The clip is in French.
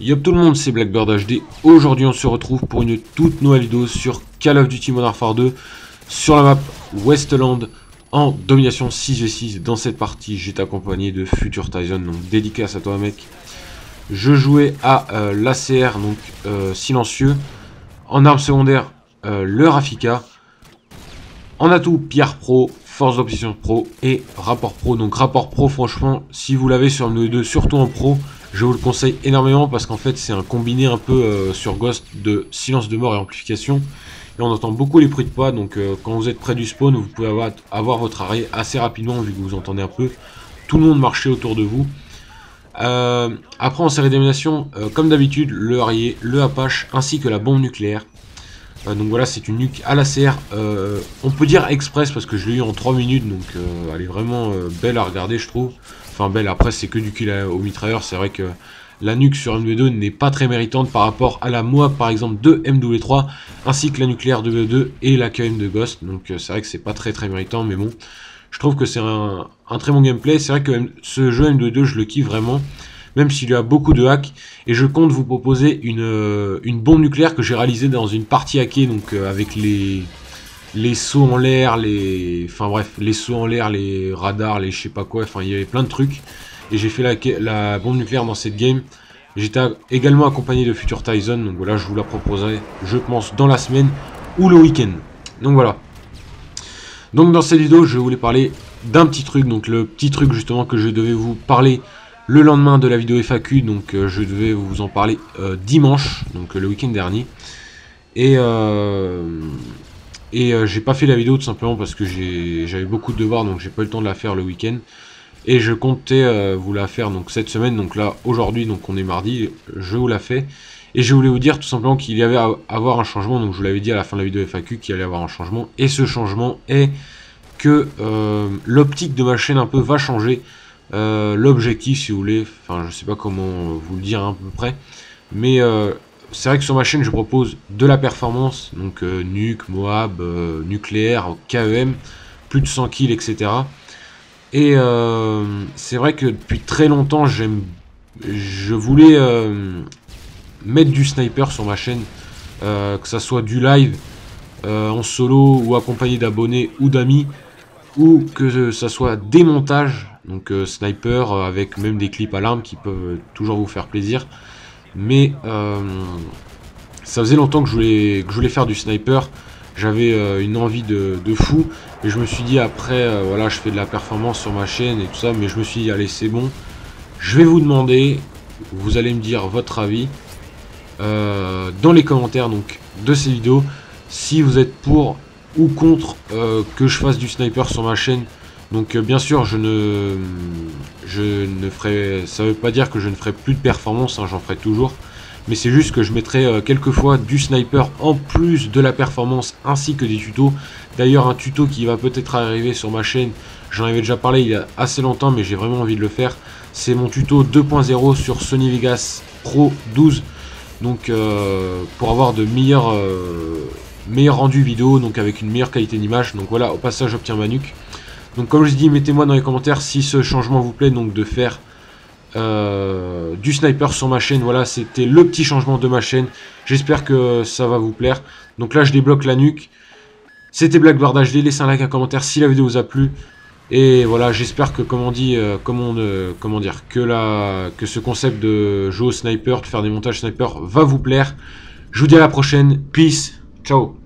Yop tout le monde, c'est Blackbird HD. Aujourd'hui on se retrouve pour une toute nouvelle vidéo sur Call of Duty Modern Warfare 2 sur la map Westland en domination 6v6. Dans cette partie j'étais accompagné de Future Tyson, donc dédicace à toi mec. Je jouais à l'ACR, donc silencieux. En arme secondaire, le Rafika. En atout, Pierre Pro, force d'opposition pro et rapport pro. Donc rapport pro, franchement, si vous l'avez sur MW2, surtout en pro, je vous le conseille énormément parce qu'en fait c'est un combiné un peu sur Ghost de silence de mort et amplification. Et on entend beaucoup les bruits de pas, donc quand vous êtes près du spawn, vous pouvez avoir votre arrêt assez rapidement vu que vous entendez un peu tout le monde marcher autour de vous. Après en série d'élimination, comme d'habitude, le Harrier, le Apache ainsi que la bombe nucléaire. Donc voilà, c'est une nuque à l'ACR, on peut dire express parce que je l'ai eu en 3 minutes, donc elle est vraiment belle à regarder je trouve. Enfin belle, après c'est que du kill au mitrailleur, c'est vrai que la nuque sur MW2 n'est pas très méritante par rapport à la MOAB par exemple de MW3, ainsi que la nucléaire de MW2 et la KM de Ghost, donc c'est vrai que c'est pas très méritant, mais bon, je trouve que c'est un très bon gameplay. C'est vrai que ce jeu MW2 je le kiffe vraiment, même s'il y a beaucoup de hacks, et je compte vous proposer une bombe nucléaire que j'ai réalisée dans une partie hackée, donc avec les sauts en l'air, enfin bref, les sauts en l'air, les radars, les je sais pas quoi, enfin il y avait plein de trucs, et j'ai fait la bombe nucléaire dans cette game. J'étais également accompagné de Future Tyson, donc voilà, je vous la proposerai, je pense, dans la semaine ou le week-end. Donc voilà. Donc dans cette vidéo, je voulais parler d'un petit truc, donc le petit truc justement que je devais vous parler le lendemain de la vidéo FAQ, donc je devais vous en parler dimanche, donc le week-end dernier. Et j'ai pas fait la vidéo tout simplement parce que j'avais beaucoup de devoirs, donc j'ai pas eu le temps de la faire le week-end. Et je comptais vous la faire donc cette semaine, donc là aujourd'hui, donc on est mardi, je vous la fais. Et je voulais vous dire tout simplement qu'il y avait à avoir un changement, donc je vous l'avais dit à la fin de la vidéo FAQ qu'il allait avoir un changement. Et ce changement est que l'optique de ma chaîne un peu va changer. L'objectif si vous voulez, enfin je sais pas comment vous le dire à peu près, mais c'est vrai que sur ma chaîne je propose de la performance, donc nuque, Moab, nucléaire, KEM, plus de 100 kills, etc. Et c'est vrai que depuis très longtemps je voulais mettre du sniper sur ma chaîne, que ça soit du live en solo ou accompagné d'abonnés ou d'amis, ou que ça soit des montages, donc sniper avec même des clips à l'arme qui peuvent toujours vous faire plaisir. Mais ça faisait longtemps que je voulais faire du sniper, j'avais une envie de fou, et je me suis dit après, voilà, je fais de la performance sur ma chaîne et tout ça, mais je me suis dit allez c'est bon, je vais vous demander, vous allez me dire votre avis dans les commentaires donc de ces vidéos, si vous êtes pour ou contre que je fasse du sniper sur ma chaîne. Donc bien sûr je ne ferai, ça veut pas dire que je ne ferai plus de performance, hein, j'en ferai toujours, mais c'est juste que je mettrai quelquefois du sniper en plus de la performance ainsi que des tutos. D'ailleurs un tuto qui va peut-être arriver sur ma chaîne, j'en avais déjà parlé il y a assez longtemps mais j'ai vraiment envie de le faire, c'est mon tuto 2.0 sur Sony Vegas Pro 12, donc pour avoir de meilleurs rendus vidéo, donc avec une meilleure qualité d'image. Donc voilà, au passage j'obtiens ma nuque. Donc comme je vous dis, mettez-moi dans les commentaires si ce changement vous plaît, donc de faire du sniper sur ma chaîne. Voilà, c'était le petit changement de ma chaîne, j'espère que ça va vous plaire. Donc là je débloque la nuque. C'était Blackbird HD, laissez un like, un commentaire si la vidéo vous a plu. Et voilà, j'espère que que ce concept de jouer au sniper, de faire des montages sniper va vous plaire. Je vous dis à la prochaine, peace, ciao.